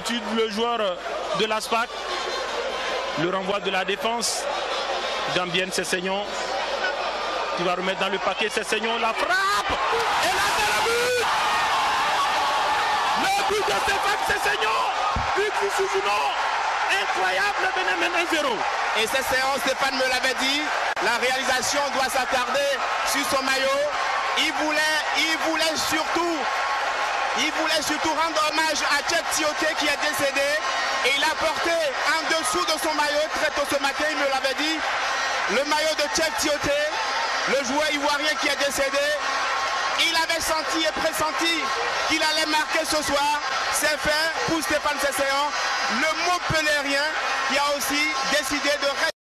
d'habitude, le joueur de l'ASPAC. Le renvoi de la défense. Gambien Sessegnon qui va remettre dans le paquet Sessegnon, la frappe et là c'est le but. Le but de Stéphane Sessegnon, but du Souzuno, incroyable, Bénin 1-0. Et Sessegnon, Stéphane me l'avait dit, la réalisation doit s'attarder sur son maillot. Il voulait surtout rendre hommage à Tchèque Tioté qui est décédé. Et il a porté en dessous de son maillot très tôt ce matin, il me l'avait dit, le maillot de Tchèque Tioté, le joueur ivoirien qui est décédé. Il avait senti et pressenti qu'il allait marquer ce soir. C'est fait pour Stéphane Sessegnon, le Montpellierien qui a aussi décidé de rester.